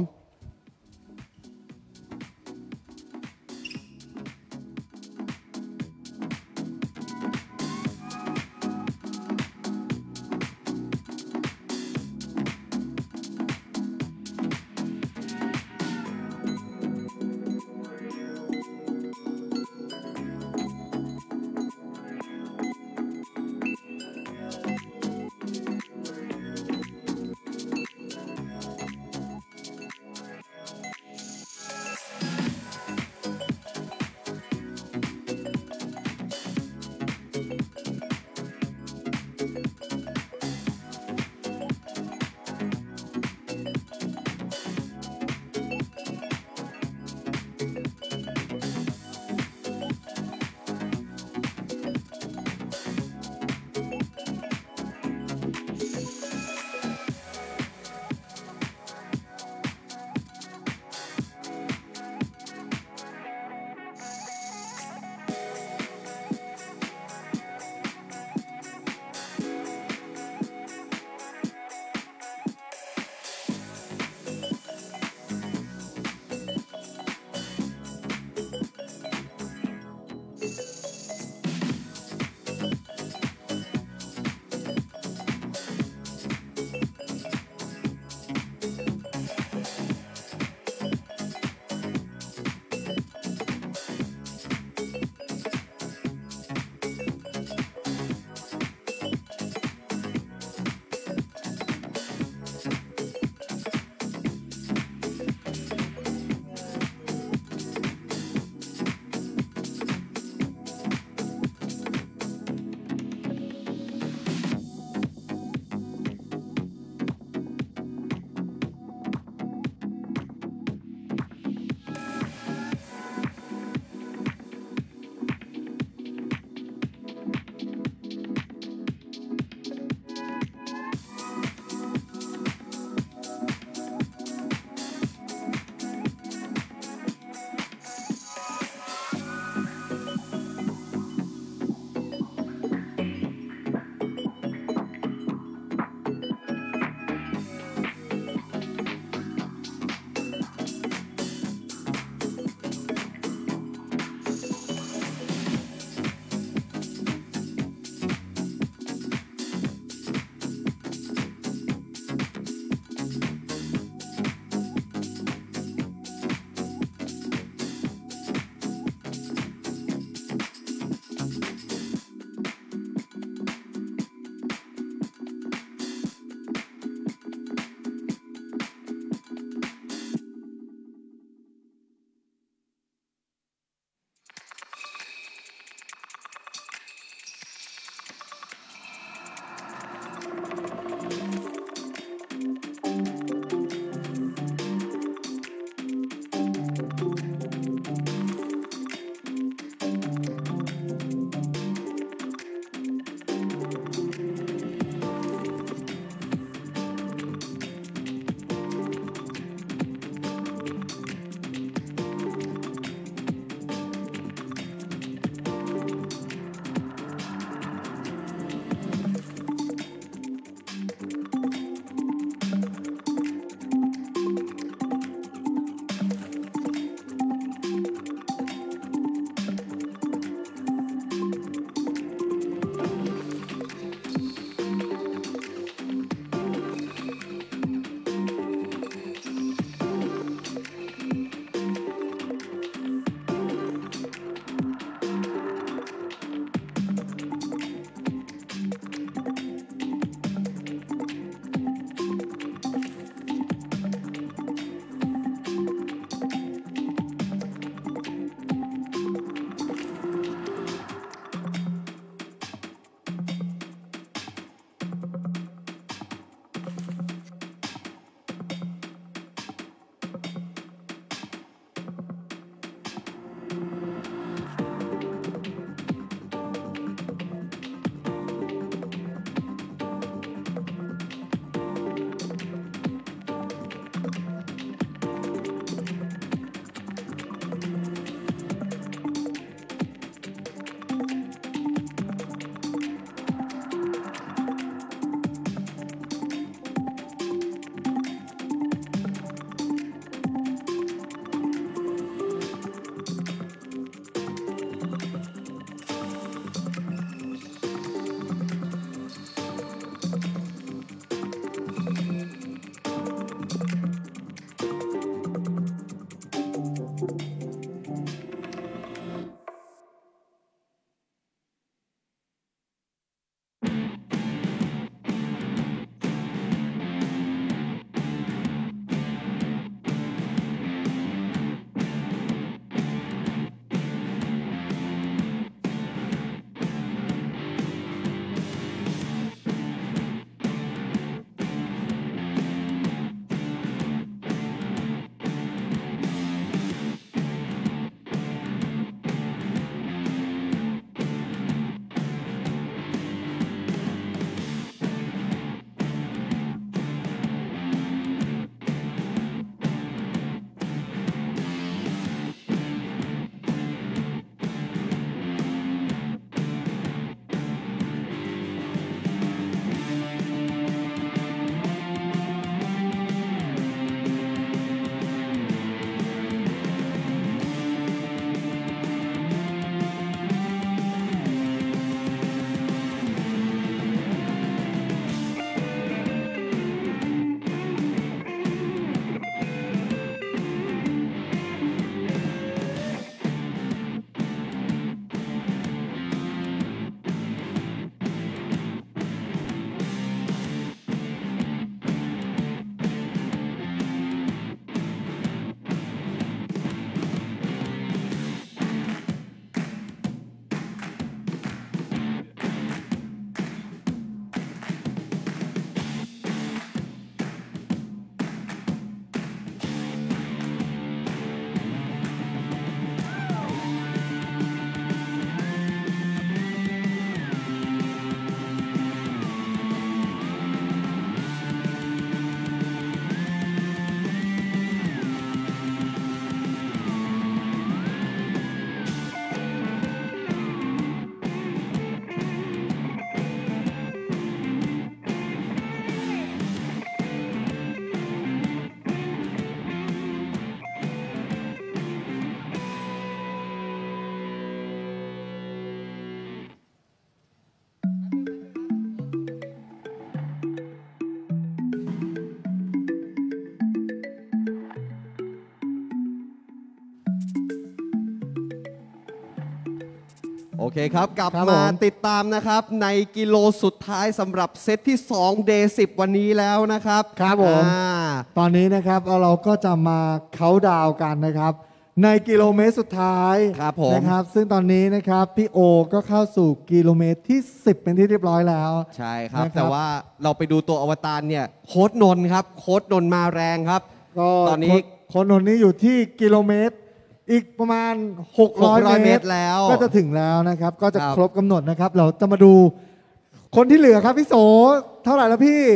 โอเคครับกลับครับมาผมติดตามนะครับในกิโลสุดท้ายสำหรับเซตที่2 Day 10 วันนี้แล้วนะครับครับผม ตอนนี้นะครับเราก็จะมาเค้าน์ดาวน์กันนะครับ ในกิโลเมตรสุดท้ายครับผมนะครับ ซึ่งตอนนี้นะครับพี่โอก็เข้าสู่กิโลเมตรที่ 10 เป็นที่เรียบร้อยแล้วใช่ครับนะครับแต่ว่าเราไปดูตัวอวตารเนี่ยโค้ดนนท์ครับโค้ดนนท์มาแรงครับก็ตอนนี้คนนนท์นี้อยู่ที่กิโลเมตร อีกประมาณ 600 เมตรแล้วก็จะถึงแล้วนะครับ ก็จะครับครบกำหนดนะครับ เราจะมาดูคนที่เหลือครับพี่โสเท่าไหร่แล้วพี่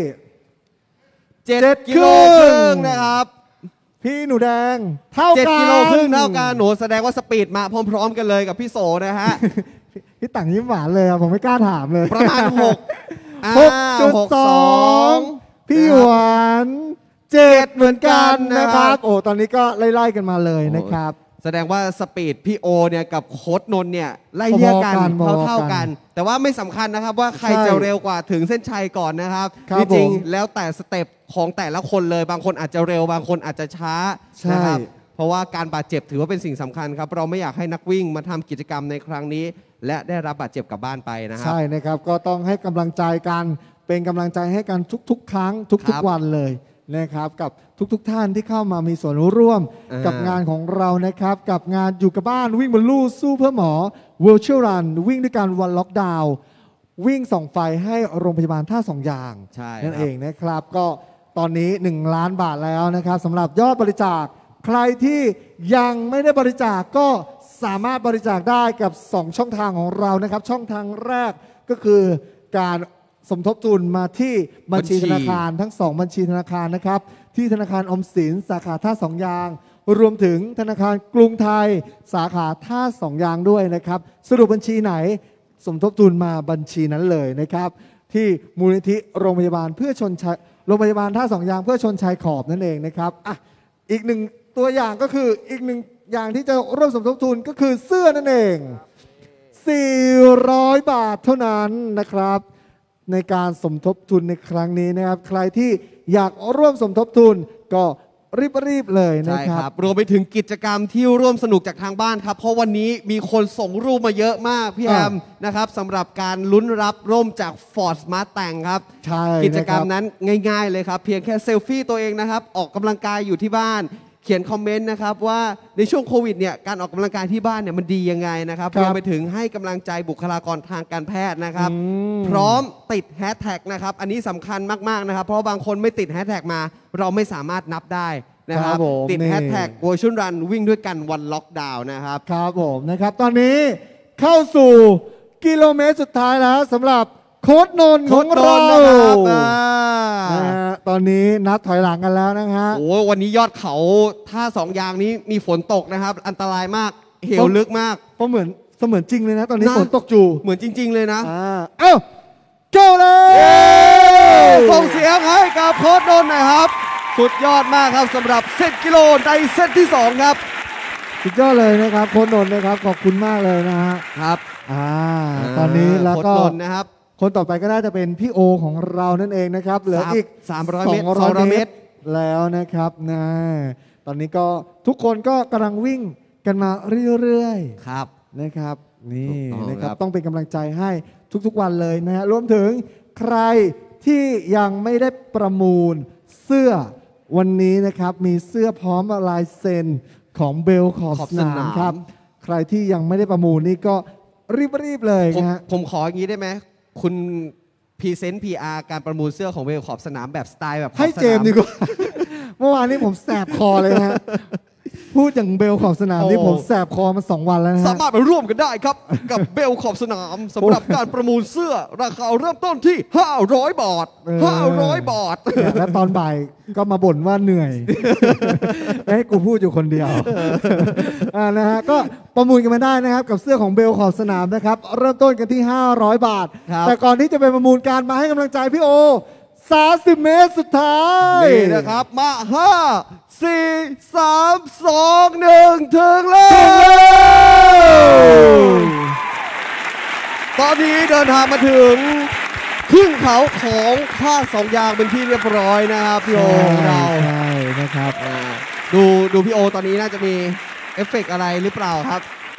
7 กิโลครึ่งนะครับพี่หนูแดงเท่ากัน 7 กิโลครึ่งเท่ากันหนูแสดงว่าสปีดมาพร้อมๆกันเลยกับพี่โสนะฮะพี่ต่างยิ้มหวานเลยอะผมไม่กล้าถามเลยประมาณ6 6.2 พี่หยวน7เหมือนกันนะครับ โอ้ตอนนี้ก็ไล่ๆกันมาเลยนะครับแสดงว่าสปีดพี่โอเนี่ยกับโค้ดนนท์เนี่ยไล่เลี่ยกันพอๆกันเท่าๆกัน แต่ว่าไม่สำคัญนะครับว่าใครใช่จะเร็วกว่าถึงเส้นชัยก่อนนะครับครับจริงผมๆแล้วแต่สเต็ปของแต่ละคนเลยบางคนอาจจะเร็วบางคนอาจจะช้าใช่นะครับเพราะว่าการบาดเจ็บถือว่าเป็นสิ่งสำคัญครับเราไม่อยากให้นักวิ่งมาทำกิจกรรมในครั้งนี้ และได้รับบาดเจ็บกลับบ้านไปนะครับใช่นะครับ ก็ต้องให้กำลังใจกันเป็นกำลังใจให้กันทุกๆ ครั้งครัทุกบๆ วันเลยนะครับ กับทุกๆ ท่านที่เข้ามามีส่วนร่วม กับงานของเรานะครับ กับงานอยู่กับบ้านวิ่งบนลู่สู้เพื่อหมอ Virtual Run วิ่งด้วยการวันล็อกดาวน์วิ่งส่องไฟให้โรงพยาบาลท่าสองยางใช่นั่นครับเองนะครับ ก็ตอนนี้ 1 ล้านบาทแล้วนะครับสำหรับยอดบริจาค ใครที่ยังไม่ได้บริจาคก็สามารถบริจาคได้กับ 2 ช่องทางของเรานะครับ ช่องทางแรกก็คือการสมทบทุนมาที่บัญชีธนาคารทั้ง 2 บัญชีธนาคารนะครับ ที่ธนาคารออมสินสาขาท่าสองยาง รวมถึงธนาคารกรุงไทย สาขาท่าสองยางด้วยนะครับสรุปบัญชีไหน สมทบทุนมาบัญชีนั้นเลยนะครับ ที่มูลนิธิโรงพยาบาลเพื่อชนชายโรงพยาบาลท่าสองยางเพื่อชนชายขอบนั่นเองนะครับอ่ะอีกหนึ่งตัวอย่างก็คืออีกหนึ่งอย่างที่จะร่วมสมทบทุนก็คือเสื้อนั่นเอง 400 บาทเท่านั้นนะครับ ในการสมทบทุนในครั้งนี้นะครับ ใครที่อยากร่วมสมทบทุนก็รีบๆเลยนะใช่คครัรับ บรวมไปถึงกิจกรรมที่ร่วมสนุกจากทางบ้านครับ เพราะวันนี้มีคนส่งรูปมาเยอะมากพี่แอมนะครับสำหรับการลุ้นรับร่มจาก Ford Smart แต่งครับใช่กิจกรรมนะคบนั้นง่ายๆเลยครับ เพียงแค่เซลฟี่ตัวเองนะครับ ออกกำลังกายอยู่ที่บ้าน เขียนคอมเมนต์นะครับว่าในช่วงโควิดเนี่ยการออกกำลังกายที่บ้านเนี่ยมันดียังไงนะครับครับรวมไปถึงให้กำลังใจบุคลากรทางการแพทย์นะครับอืมพร้อมติดแฮชแท็กนะครับอันนี้สำคัญมากๆนะครับเพราะบางคนไม่ติดแฮชแท็กมาเราไม่สามารถนับได้นะครับครับผมติดนี่แฮชแท็ก Virtual Run วิ่งด้วยกันวันล็อกดาวน์นะครับครับผมนะครับตอนนี้เข้าสู่กิโลเมตรสุดท้ายแล้วสำหรับโค้ดนนท์ของเราโค้ดนนท์นะครับนะฮะตอนนี้นับถอยหลังกันแล้วนะฮะโอ้วันนี้ยอดเขาท่าสองยางนี้มีฝนตกนะครับ อันตรายมากเหวลึกมากเพราะเหมือนเสมือนจริงเลยนะ ตอนนี้นะฝนตกจูเหมือนจริง ๆ เลยนะเอ้าโก้เลยส่งเสียงให้กับโค้ดนนท์หนะครับ สุดยอดมากครับสำหรับ10 กิโลในเซตที่ 2 ครับสุดยอดเลยนะครับโค้ดนนท์นะครับขอบคุณมากเลยนะฮะครับตอนนี้แล้วก็โค้ดนนท์นะครับคนต่อไปก็น่าจะเป็นพี่โอของเรานั่นเองนะครับเหลืออีก 300 เมตร 200 เมเมตตรรแล้วนะครับนะตอนนี้ก็ทุกคนก็กำลังวิ่งกันมาเรื่อยๆครับนะครับนี่ถูกต้องนะครับครับต้องเป็นกำลังใจให้ทุกๆวันเลยนะฮะรวมถึงใครที่ยังไม่ได้ประมูลเสื้อวันนี้นะครับมีเสื้อพร้อมลายเซ็นของเบลขอบขอบสสนานาม มครับ ใครที่ยังไม่ได้ประมูลนี่ก็รีบๆเลยผมนะฮะผมขออย่างนี้ได้ไหมคุณพรีเซนต์ PR การประมูลเสื้อของเวลขอบสนามแบบสไตล์แบบขอบให้สนามเจมส์ดีกว่า เมื่อวานนี้ผมแสบคอเลยนะฮะพูดอย่างเบลขอบสนามนี่ผมแสบคอมา2 วันแล้วนะสาฮะมารถไปร่วมกันได้ครับ กับเบลขอบสนามสำหรับการประมูลเสื้อ ราคาเริ่มต้นที่ 500 บาท 500 บาทเนี่ยแล้วตอนบ่ายก็มาบ่นว่าเหนื่อย ให้กูพูดอยู่คนเดียวนะฮะก็ประมูลกันมาได้นะครับ กับเสื้อของเบลขอบสนามนะครับ เริ่มต้นกันที่ 500 บาทครับแต่ก่อนที่จะไปประมูลการมาให้กำลังใจพี่โอ 30 เมตรสุดท้ายนี่นะครับ มา 5 4 3 2 1 ถึงแล้ว ตอนนี้เดินทางมาถึงครึ่งเขาของท่าสองยางเป็นที่เรียบร้อยนะครับพี่โอของเราใช่นะครับดูพี่โอตอนนี้น่าจะมีเอฟเฟกต์อะไรหรือเปล่าครับ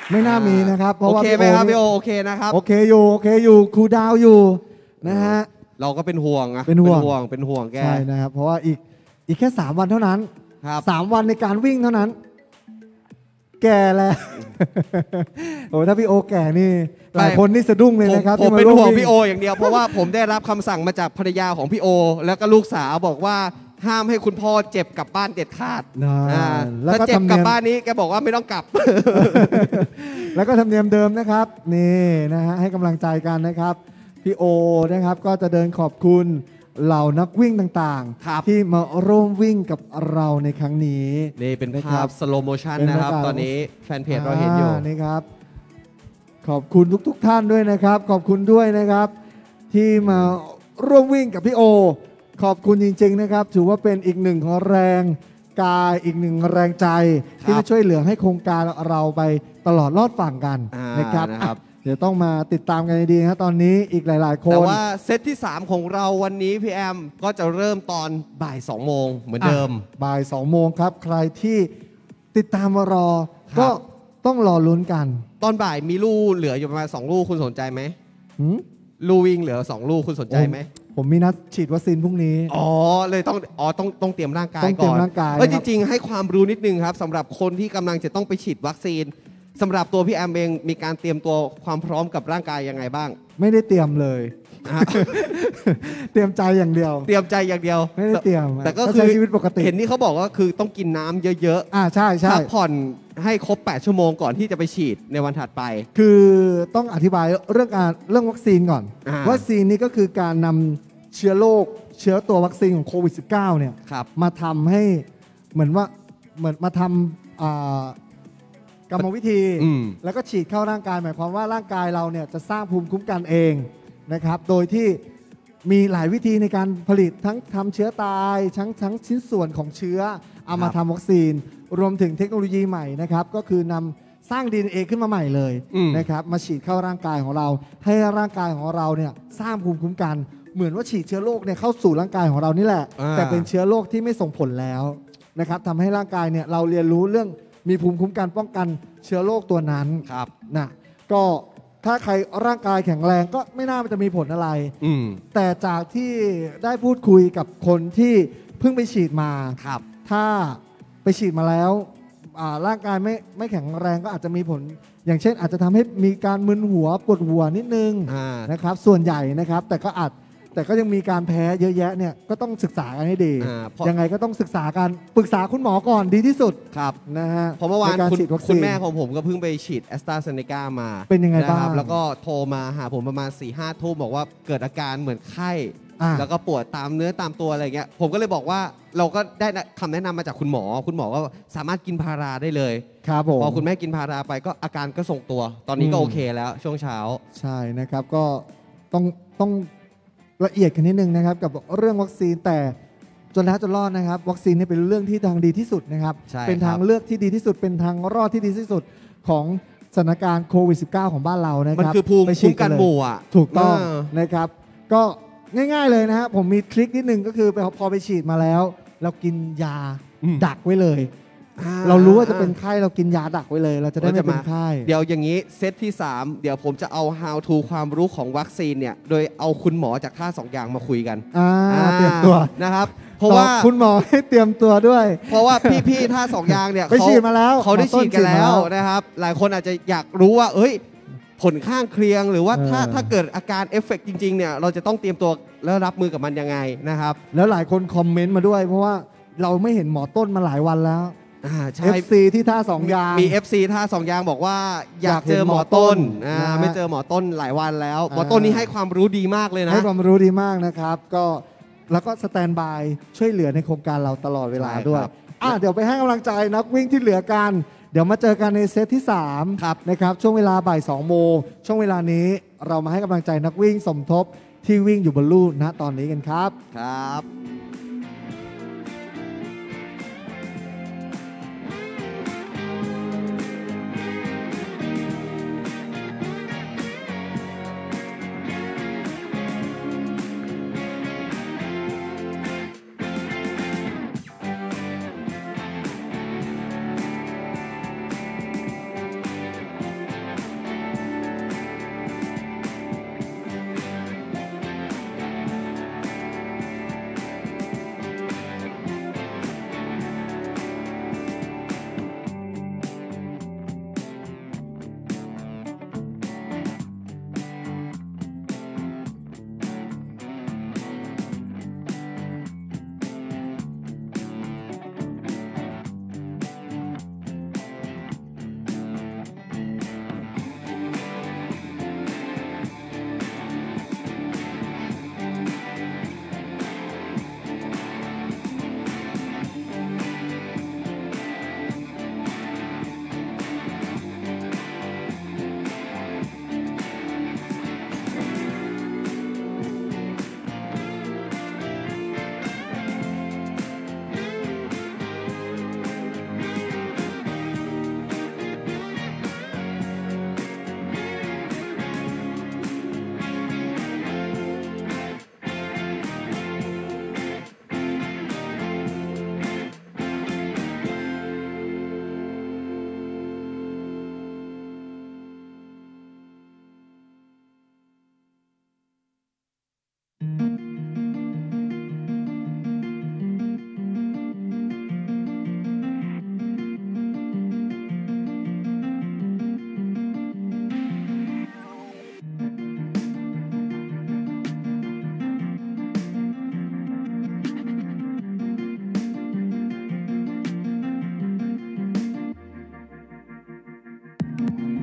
ไม่น่ามีนะครับเพราะโอว่าเคไหมครับพี่โอโอเคนะครับโอเคอยู่ครูดาวอยู่นะฮะเราก็เป็นห่วงอะเป็นห่วงเป็นห่วงแกใช่นะครับเพราะว่าอีกแค่3 วันเท่านั้นครับ 3 วันในการวิ่งเท่านั้น แก่แล้ว โอ้ถ้าพี่โอแก่นี่หลายคนนี่สะดุ้งเลยนะครับผมที่มาเป็นร่วมห่วงวิ่พี่โออย่างเดียวเพราะว่าผมได้รับคำสั่งมาจากภรรยาของพี่โอ แล้วก็ลูกสาวบอกว่าห้ามให้คุณพ่อเจ็บกลับบ้านเด็ดขาดนะอ่าแล้วถ้าก็เจ็บทำกลัเนีบยมบ้านนี้แกบอกว่าไม่ต้องกลับแล้วก็ธรรมเนียมเดิมนะครับนี่นะฮะให้กำลังใจกันนะครับพี่โอนะครับก็จะเดินขอบคุณเหล่านักวิ่งต่างครับๆ ที่มาร่วมวิ่งกับเราในครั้งนี้นี่เป็นนะคภารัพบสโลโมชันเป็นนะครับบรรยากาศตอนนี้แฟนเพจเราเห็นอยู่นี่ครับ ขอบคุณทุกท่านด้วยนะครับ ขอบคุณด้วยนะครับ ที่มาร่วมวิ่งกับพี่โอ ขอบคุณจริง ๆ นะครับ ถือว่าเป็นอีกหนึ่งแรงกายอีกหนึ่งแรงใจ ที่จะช่วยเหลือให้โครงการเราไปตลอดรอดฝั่งกัน นะครับนะครับเดี๋ยวต้องมาติดตามกันดีๆนะตอนนี้อีกหลาย ๆ คนแต่ว่าเซตที่ 3 ของเราวันนี้พี่แอมก็จะเริ่มตอนบ่าย2 โมงเหมือนเดิมบ่าย2 โมงครับ ใครที่ติดตามมารอครับก็ต้องรอลุ้นกันตอนบ่ายมีลูกเหลืออยู่ประมาณ2 ลูกคุณสนใจไหมหืมลูวิ่งเหลือ2 ลูกคุณสนใจไหมผมมีนัดฉีดวัคซีนพรุ่งนี้อ๋อเลยต้องเตรียมร่างกายต้องเตรีก่ยอมนร่างกายเอ้ยคจรับริง ๆ ให้ความรู้นิดนึงครับสำหรับคนที่กำลังจะต้องไปฉีดวัคซีนสำหรับตัวพี่แอมเองมีการเตรียมตัวความพร้อมกับร่างกายยังไงบ้างไม่ได้เตรียมเลยฮะเตรียมใจอย่างเดียวเตรียมใจอย่างเดียวไม่ได้เตรียมแต่ก็ก็คือใช้ชีวิตปกติเห็นนี่เขาบอกว่าคือต้องกินน้ำเยอะใช่ๆใช่พักผ่อนให้ครบ 8 ชั่วโมงก่อนที่จะไปฉีดในวันถัดไปคือต้องอธิบายเรื่องวัคซีนก่อน วัคซีนนี้ก็คือการนำเชื้อโรคเชื้อตัววัคซีนของโควิด -19 เนี่ยครับมาทำให้เหมือนมาทำกรรมวิธีอืมแล้วก็ฉีดเข้าร่างกายหมายความว่าร่างกายเราเนี่ยจะสร้างภูมิคุ้มกันเองนะครับ โดยที่มีหลายวิธีในการผลิตทั้งทำเชื้อตายทั้งชิ้นส่วนของเชื้อเอามาทำวัคซีน รวมถึงเทคโนโลยีใหม่นะครับ ก็คือนำสร้าง DNA ขึ้นมาใหม่เลยอืมนะครับมาฉีดเข้าร่างกายของเรา ให้ร่างกายของเราเนี่ยสร้างภูมิคุ้มกัน เหมือนว่าฉีดเชื้อโรคเนี่ยเข้าสู่ร่างกายของเรานี่แหละ แต่เป็นเชื้อโรคที่ไม่ส่งผลแล้วนะครับทำให้ร่างกายเนี่ยเราเรียนรู้เรื่องมีภูมิคุ้มกันป้องกันเชื้อโรคตัวนั้นครับนะก็ถ้าใครร่างกายแข็งแรงก็ไม่น่าจะมีผลอะไรอืมแต่จากที่ได้พูดคุยกับคนที่เพิ่งไปฉีดมาครับถ้าไปฉีดมาแล้วร่างกายไม่แข็งแรงก็อาจจะมีผล อย่างเช่น อาจจะทำให้มีการมึนหัวปวดหัวนิดนึง นะครับส่วนใหญ่นะครับแต่ก็ยังมีการแพ้เยอะแยะเนี่ยก็ต้องศึกษากันให้ดีเพราะยังไงก็ต้องศึกษากันปรึกษาคุณหมอก่อนดีที่สุดครับนะฮะเพราะเมื่อวานใการคุณฉีดวัคซีนคุณแม่ของผมก็เพิ่งไปฉีดแอสตราเซเนกามาเป็นยังไงะครับบ้างแล้วก็โทรมาหาผมประมาณ 4-5 ทุ่มบอกว่าเกิดอาการเหมือนไข้อ่าแล้วก็ปวดตามเนื้อตามตัวอะไรเงี้ยผมก็เลยบอกว่าเราก็ได้คำแนะนำมาจากคุณหมอก็สามารถกินพาราได้เลยครับผมพอคุณแม่กินพาราไปก็อาการก็ส่งตัว ตอนนี้ก็อืมโอเคแล้วช่วงเช้าใช่นะครับก็ต้องละเอียดกันนิดนึงนะครับกับเรื่องวัคซีนแต่จนแล้วจนรอดนะครับ วัคซีนนี่เป็นเรื่องที่ทางดีที่สุดนะครับใช่เป็นทางเลือกที่ดีที่สุด เป็นทางรอดที่ดีที่สุดของสถานการณ์โควิด -19 ของบ้านเรานะมันครับคือภูมิไปฉีคุ้ดมกันเลยหมู่อ่ะถูกต้องเนะครับ ก็ง่ายๆเลยนะฮะผมมีทริคนิดนึงก็คือพอไปฉีดมาแล้ว เรากินยาอืมดักไว้เลยอ่เรารู้ว่าจะเป็นไข้เรากินยาดักไว้เลย เราจะได้ไม่เป็นไข้เดี๋ยวอย่างนี้เซตที่ 3 เดี๋ยวผมจะเอา how to ความรู้ของวัคซีนเนี่ยโดยเอาคุณหมอจากท่าสองอย่างมาคุยกันเตรียมตัวนะครับ เพราะว่าบอกคุณหมอให้เตรียมตัวด้วยเพราะว่าพี่ๆท่าสองอย่างเนี่ยไปฉีดมาแล้วเขาได้หมอต้นฉีดกันฉีดมาแล้แล้ว วนะครับ หลายคนอาจจะอยากรู้ว่าเอ้ยผลข้างเคียงหรือว่าเออถ้าเกิดอาการเอฟเฟกต์จริงๆเนี่ยเราจะต้องเตรียมตัวแล้วรับมือกับมันยังไงนะครับแล้วหลายคนคอมเมนต์มาด้วย เพราะว่าเราไม่เห็นหมอต้นมาหลายวันแล้วใช่ FC ที่ท่าสองยางมี FC ท่าสองยางบอกว่าอยากอยากเห็เจนอหมอหมอต้ต้นนนะฮะไม่เจอหมอต้นหลายวันแล้วหมอต้นนี่ให้ความรู้ดีมากเลยนะให้ความรู้ดีมากนะครับ ก็แล้วก็สแตนบายช่วยเหลือในโครงการเราตลอดเวลาใช่ด้วยครับเดี๋ยวไปให้กำลังใจนักวิ่งที่เหลือกัน เดี๋ยวมาเจอกันในเซตที่ครับ 3นะครับช่วงเวลาบ่าย2 โมงช่วงเวลานี้เรามาให้กำลังใจนักวิ่งสมทบที่วิ่งอยู่บนลู่ณตอนนี้กันครับครับ Thank